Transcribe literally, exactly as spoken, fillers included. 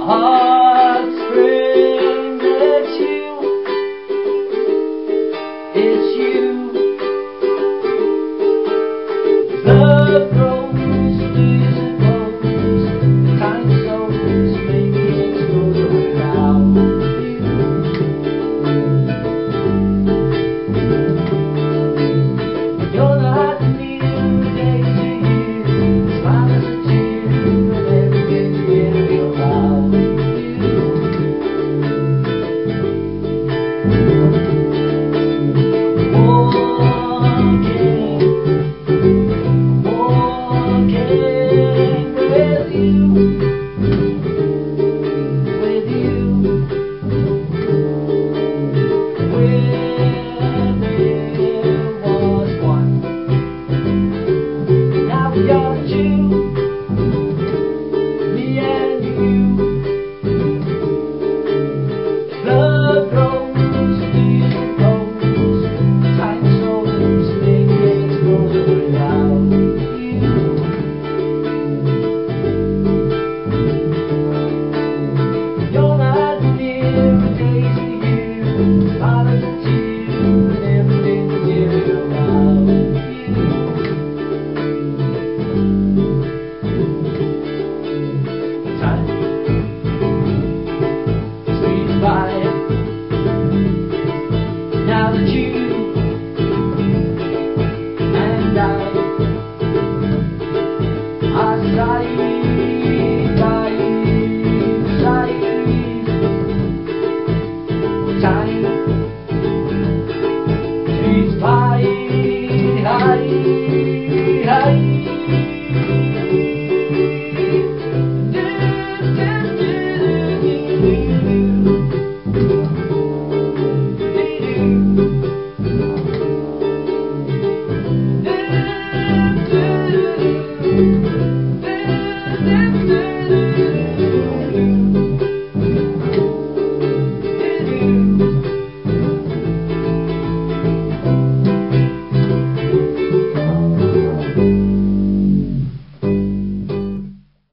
heart springs, it's you, it's you. Love grows, losing bones, kind souls make it explode without you. You're not new day to you, smile as a tear, and everything you feel about you. Now that you and I are side